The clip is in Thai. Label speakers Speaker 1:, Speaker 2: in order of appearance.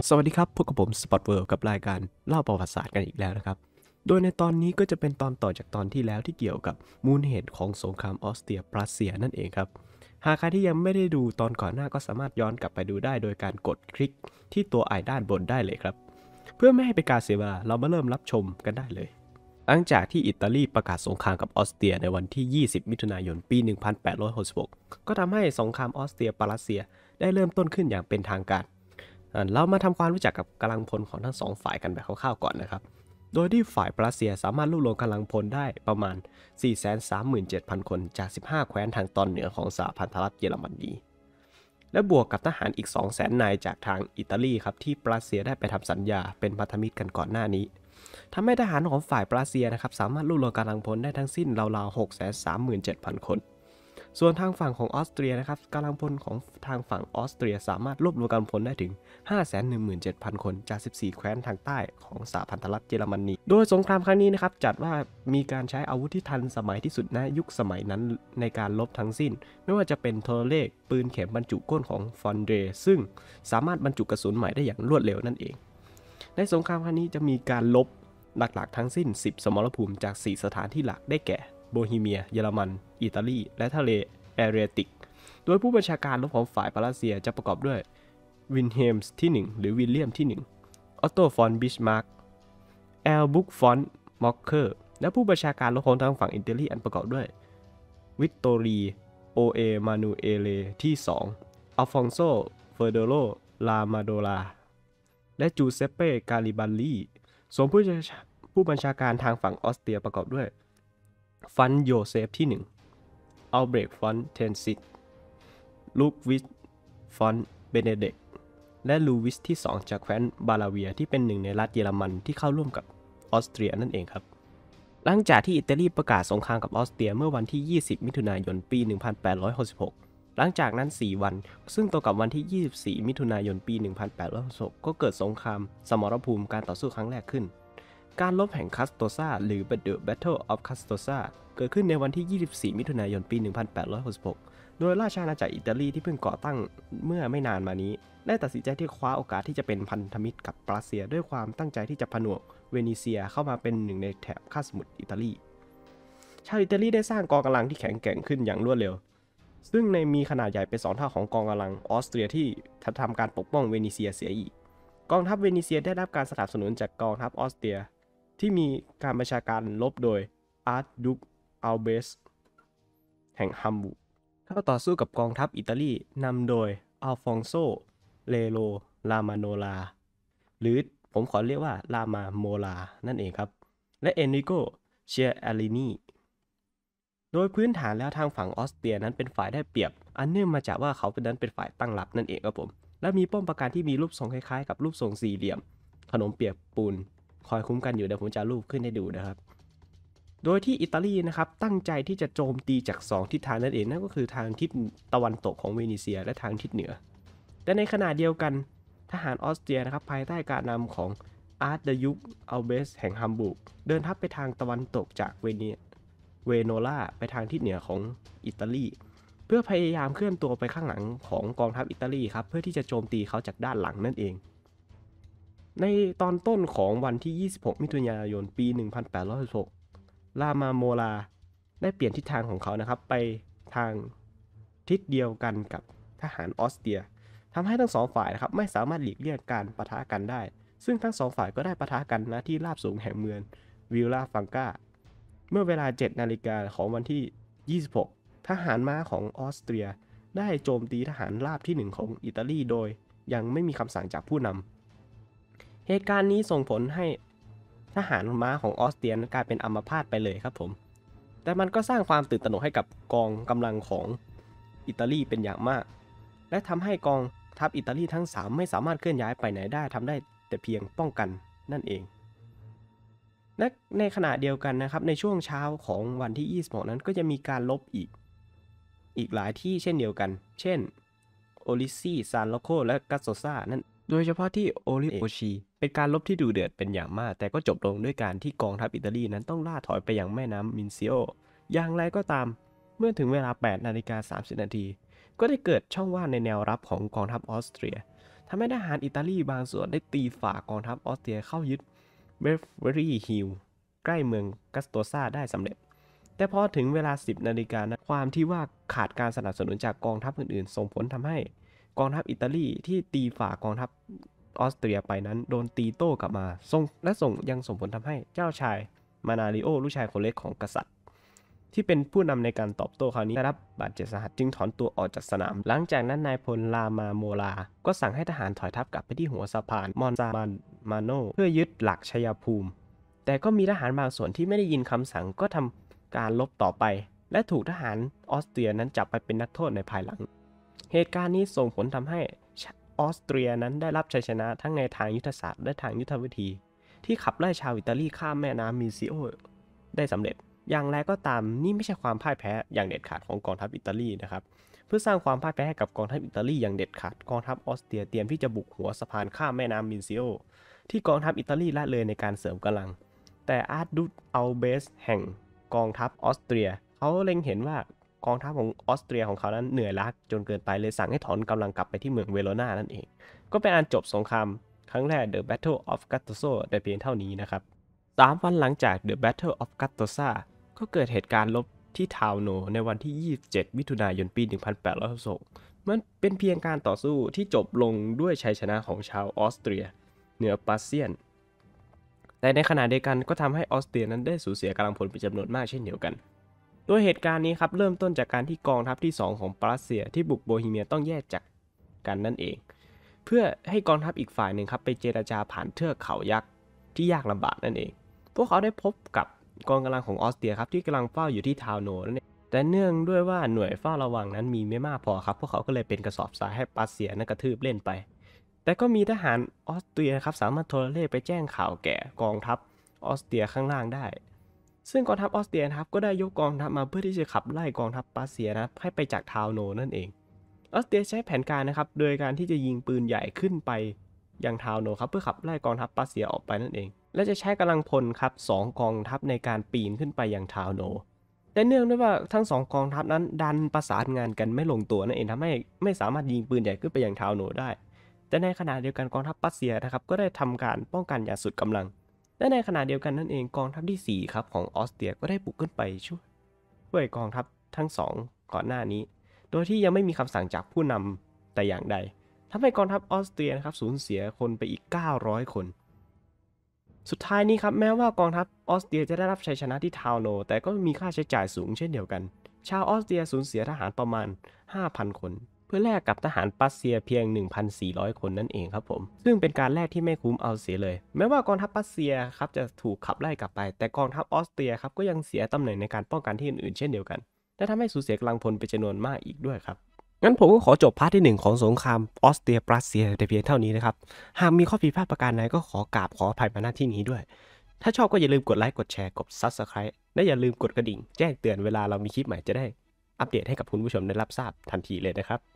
Speaker 1: สวัสดีครับพบกับผมสปอตเวิร์กับรายการเล่าประวัติศาสตร์กันอีกแล้วนะครับโดยในตอนนี้ก็จะเป็นตอนต่อจากตอนที่แล้วที่เกี่ยวกับมูลเหตุของสงครามออสเตรียปรัสเซียนั่นเองครับหากใครที่ยังไม่ได้ดูตอนก่อนหน้าก็สามารถย้อนกลับไปดูได้โดยการกดคลิกที่ตัวไอด้านบนได้เลยครับเพื่อไม่ให้เป็นการเสียเวลาเรามาเริ่มรับชมกันได้เลยหลังจากที่อิตาลีประกาศสงครามกับออสเตรียในวันที่ 20 มิถุนายน ปี 1866 ก็ทำให้สงครามออสเตรียปรัสเซียได้เริ่มต้นขึ้นอย่างเป็นทางการเรามาทำความรู้จักกับกำลังพลของทั้งสองฝ่ายกันแบบคร่าวๆก่อนนะครับโดยที่ฝ่ายรัสเซียสามารถรวบรวมกำลังพลได้ประมาณ 437,000 คนจาก 15 แคว้นทางตอนเหนือของสหพันธรัฐเยอรมนีและบวกกับทหารอีก 200,000 นายจากทางอิตาลีครับที่รัสเซียได้ไปทำสัญญาเป็นพันธมิตรกันก่อนหน้านี้ทำให้ทหารของฝ่ายรัสเซียนะครับสามารถรวบรวมกำลังพลได้ทั้งสิ้นราวๆ 637,000 คนส่วนทางฝั่งของออสเตรียนะครับกำลังพลของทางฝั่งออสเตรียสามารถรวบรวมกำลังพลได้ถึง 517,000 คนจาก 14 แคว้นทางใต้ของสหพันธรัฐเยอรมนีโดยสงครามครั้งนี้นะครับจัดว่ามีการใช้อาวุธที่ทันสมัยที่สุดณยุคสมัยนั้นในการรบทั้งสิ้นไม่ว่าจะเป็นโทรเลขปืนเข็มบรรจุก้นของฟอนเดรซึ่งสามารถบรรจุกระสุนใหม่ได้อย่างรวดเร็วนั่นเองในสงครามครั้งนี้จะมีการรบหลักๆทั้งสิ้น 10 สมรภูมิจาก 4 สถานที่หลักได้แก่โบฮีเมียเยอรมันอิตาลีและทะเลแอเรียติกโดยผู้บัญชาการรบของฝ่ายรัสเซียจะประกอบด้วยวินเฮมส์ที่1หรือวิลเลียมที่1ออตโตฟอนบิชมาร์กแอลบุกฟอนมอกเคอร์และผู้บัญชาการรบของทางฝั่งอิตาลีอันประกอบด้วยวิตโตรีโอเอมานูเอเลที่2อัลฟองโซเฟอร์เดโรลามาโดลาและจูเซปเป้กาลิบัลลีส่วนผู้บัญชาการทางฝั่งออสเตรียประกอบด้วยฟันโยเซฟที่1อัลเบรกฟอนเทนซิตลูกวิสฟอนเบเนเดกและลูวิสที่2จากแคว้นบาลาเวียที่เป็นหนึ่งในรัฐเยอรมันที่เข้าร่วมกับออสเตรียนั่นเองครับหลังจากที่อิตาลีประกาศสงครามกับออสเตรียเมื่อวันที่ 20 มิถุนายน ปี 1866 หลังจากนั้น 4 วันซึ่งตรงกับวันที่ 24 มิถุนายน ปี 1866 ก็เกิดสงครามสมรภูมิการต่อสู้ครั้งแรกขึ้นการรบแห่งคัสโตซาหรือ The Battle of Custoza เกิดขึ้นในวันที่ 24 มิถุนายน ปี 1866 โดยราชอาณาจักรอิตาลีที่เพิ่งก่อตั้งเมื่อไม่นานมานี้ได้ตัดสินใจที่คว้าโอกาสที่จะเป็นพันธมิตรกับรัสเซียด้วยความตั้งใจที่จะผนวกเวเนเซียเข้ามาเป็นหนึ่งในแถบคาบสมุทรอิตาลีชาวอิตาลีได้สร้างกองกำลังที่แข็งแกร่งขึ้นอย่างรวดเร็วซึ่งในมีขนาดใหญ่เป็น2 เท่าของกองกำลังออสเตรียที่ทำการปกป้องเวเนเซียเสียอีกกองทัพเวเนเซียได้รับการสนับสนุนจากกองทัพออสเตรียที่มีการบัญชาการรบโดยอาร์ชดุคอัลเบสแห่งฮัมบูร์กเข้าต่อสู้กับกองทัพอิตาลีนำโดยอัลฟองโซเลโรลามาโนลาหรือผมขอเรียกว่าลามาโมลานั่นเองครับและเอนริโกเชียอารินีโดยพื้นฐานแล้วทางฝั่งออสเตรียนั้นเป็นฝ่ายได้เปรียบอันเนื่องมาจากว่าเขาเป็นฝ่ายตั้งรับนั่นเองครับผมและมีป้อมปราการที่มีรูปทรงคล้ายๆกับรูปทรงสี่เหลี่ยมขนมเปียกปูนคอยคุ้มกันอยู่เดี๋ยวผมจะรูปขึ้นให้ดูนะครับโดยที่อิตาลีนะครับตั้งใจที่จะโจมตีจาก2ทิศทางนั่นเองนั่นก็คือทางทิศตะวันตกของเวเนเซียและทางทิศเหนือแต่ในขณะเดียวกันทหารออสเตรียนะครับภายใต้การนำของอาร์ชเดยุคอัลเบสแห่งฮัมบูร์กเดินทัพไปทางตะวันตกจากเวโนลาไปทางทิศเหนือของอิตาลีเพื่อพยายามเคลื่อนตัวไปข้างหลังของกองทัพอิตาลีครับเพื่อที่จะโจมตีเขาจากด้านหลังนั่นเองในตอนต้นของวันที่ 26 มิถุนายน ปี 1866 ลามาโมลาได้เปลี่ยนทิศทางของเขานะครับไปทางทิศเดียวกันกับทหารออสเตรียทำให้ทั้ง2 ฝ่ายนะครับไม่สามารถหลีกเลี่ยงการปะทะกันได้ซึ่งทั้ง2 ฝ่ายก็ได้ปะทะกันณที่ราบสูงแห่งเมืองวิลลาฟังกาเมื่อเวลา 7 นาฬิกาของวันที่ 26 ทหารม้าของออสเตรียได้โจมตีทหารราบที่ 1 ของอิตาลีโดยยังไม่มีคำสั่งจากผู้นำเหตุการณ์นี้ส่งผลให้ทหารม้าของออสเตรียกลายเป็นอัมพาตไปเลยครับผมแต่มันก็สร้างความตื่นตระหนกให้กับกองกำลังของอิตาลีเป็นอย่างมากและทำให้กองทัพอิตาลีทั้ง3ไม่สามารถเคลื่อนย้ายไปไหนได้ทำได้แต่เพียงป้องกันนั่นเองและในขณะเดียวกันนะครับในช่วงเช้าของวันที่ 26 นั้นก็จะมีการรบอีกหลายที่เช่นเดียวกันเช่นโอลิซีซานโลโคและกัสโซซานั่นโดยเฉพาะที่โอลิโอชีเป็นการรบที่ดุเดือดเป็นอย่างมากแต่ก็จบลงด้วยการที่กองทัพอิตาลีนั้นต้องล่าถอยไปยังแม่น้ำมินซิโออย่างไรก็ตามเมื่อถึงเวลา 8:30 นาทีก็ได้เกิดช่องว่างในแนวรับของกองทัพออสเตรียทำให้ทหารอิตาลีบางส่วนได้ตีฝ่ากองทัพออสเตรียเข้ายึดเบฟเวอรี่ฮิลใกล้เมืองกัสโตซาได้สำเร็จแต่พอถึงเวลา 10 นาฬิกาความที่ว่าขาดการสนับสนุนจากกองทัพอื่นๆส่งผลทำให้กองทัพอิตาลีที่ตีฝ่ากองทัพออสเตรียไปนั้นโดนตีโต้กลับมายังส่งผลทำให้เจ้าชายมานาริโอลูกชายคนเล็กของกษัตริย์ที่เป็นผู้นำในการตอบโต้คราวนี้ได้รับบาดเจ็บสาหัสจึงถอนตัวออกจากสนามหลังจากนั้นนายพลลามาโมลาก็สั่งให้ทหารถอยทัพกลับไปที่หัวสะพานมอนซามาโนเพื่อยึดหลักชัยภูมิแต่ก็มีทหารบางส่วนที่ไม่ได้ยินคำสั่งก็ทำการลบต่อไปและถูกทหารออสเตรียนั้นจับไปเป็นนักโทษในภายหลังเหตุการณ์นี้ส่งผลทำให้ออสเตรียนั้นได้รับชัยชนะทั้งในทางยุทธศาสตร์และทางยุทธวิธีที่ขับไล่ชาวอิตาลีข้ามแม่น้ำมิซิโอได้สำเร็จอย่างไรก็ตามนี่ไม่ใช่ความพ่ายแพ้อย่างเด็ดขาดของกองทัพอิตาลีนะครับเพื่อสร้างความพ่ายแพ้ให้กับกองทัพอิตาลีอย่างเด็ดขาดกองทัพออสเตรียเตรียมที่จะบุกหัวสะพานข้ามแม่น้ำมิซิโอที่กองทัพอิตาลีละเลยในการเสริมกำลังแต่อาร์ดูอัลเบสแห่งกองทัพออสเตรียเขาเล็งเห็นว่ากองทัพของออสเตรียของเขานั้นเหนื่อยล้าจนเกินไปเลยสั่งให้ถอนกำลังกลับไปที่เมืองเวโรนานั่นเองก็เป็นอันจบสงครามครั้งแรก The Battle of Guttuso แต่เพียงเท่านี้นะครับ3 วันหลังจาก The Battle of Guttuso ก็เกิดเหตุการณ์รบที่ทาวโนในวันที่ 27 มิถุนายน ปี 1862มันเป็นเพียงการต่อสู้ที่จบลงด้วยชัยชนะของชาวออสเตรียเหนือปาเซียนแต่ในขณะเดียวกันก็ทำให้ออสเตรียนั้นได้สูญเสียกำลังพลเป็นจำนวนมากเช่นเดียวกันโดยเหตุการณ์นี้ครับเริ่มต้นจากการที่กองทัพที่ 2 ของปรัสเซียที่บุกโบฮีเมียต้องแยกจากกันนั่นเองเพื่อให้กองทัพอีกฝ่ายหนึ่งครับไปเจรจาผ่านเทือกเขายักษ์ที่ยากลำบากนั่นเองพวกเขาได้พบกับกองกำลังของออสเตรียครับที่กำลังเฝ้าอยู่ที่ทาวโนนั่นเองแต่เนื่องด้วยว่าหน่วยเฝ้าระวังนั้นมีไม่มากพอครับพวกเขาก็เลยเป็นกระสอบทรายให้ปรัสเซียนั้นกระทืบเล่นไปแต่ก็มีทหารออสเตรียครับสามารถโทรเลขไปแจ้งข่าวแก่กองทัพออสเตรียข้างล่างได้ซึ่งกองทัพออสเตรียครับก็ได้ยกกองทัพมาเพื่อที่จะขับไล่กองทัพปรัสเซียนะให้ไปจากทาวโนนั่นเองออสเตรียใช้แผนการนะครับโดยการที่จะยิงปืนใหญ่ขึ้นไปยังทาวโนครับเพื่อขับไล่กองทัพปรัสเซียออกไปนั่นเองและจะใช้กำลังพลครับ2 กองทัพในการปีนขึ้นไปยังทาวโนแต่เนื่องด้วยว่าทั้ง2 กองทัพนั้นดันประสานงานกันไม่ลงตัวนั่นเองทำให้ไม่สามารถยิงปืนใหญ่ขึ้นไปยังทาวโนได้แต่ในขณะเดียวกันกองทัพปรัสเซียนะครับก็ได้ทำการป้องกันอย่างสุดกำลังและในขณะเดียวกันนั่นเองกองทัพที่4ครับของออสเตรียก็ได้บุกขึ้นไปช่วยกองทัพทั้ง2ก่อนหน้านี้โดยที่ยังไม่มีคำสั่งจากผู้นำแต่อย่างใดทำให้กองทัพออสเตรียนะครับสูญเสียคนไปอีก900 คนสุดท้ายนี้ครับแม้ว่ากองทัพออสเตรียจะได้รับชัยชนะที่ทาวโนแต่ก็มีค่าใช้จ่ายสูงเช่นเดียวกันชาวออสเตรียสูญเสียทหารประมาณ 5,000 คนเพื่อแลกกับทหารปรัสเซียเพียง 1,400 คนนั่นเองครับผมซึ่งเป็นการแลกที่ไม่คุ้มเอาเสียเลยแม้ว่ากองทัพปรัสเซียครับจะถูกขับไล่กลับไปแต่กองทัพออสเตรียครับก็ยังเสียตำแหน่งในการป้องกันที่อื่นๆเช่นเดียวกันและทำให้สูญเสียกำลังพลเป็นจำนวนมากอีกด้วยครับงั้นผมก็ขอจบพาร์ทที่1ของสงครามออสเตรียปรัสเซียแต่เพียงเท่านี้นะครับหากมีข้อผิดพลาดประการใดก็ขออภัยมาณที่นี้ด้วยถ้าชอบก็อย่าลืมกดไลค์กดแชร์กด Subscribe และอย่าลืมกดกระดิ่งแจ้งเตือนเวลาเรามีคลิปใหม่จะได้อัปเดตให้กับคุณผู้ชมได้รับทราบทันทีเลยนะครับ